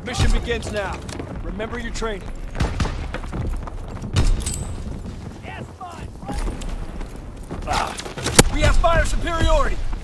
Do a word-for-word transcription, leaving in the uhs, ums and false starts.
Mission begins now. Remember your training. Yes, fine. Ah. We have fire superiority.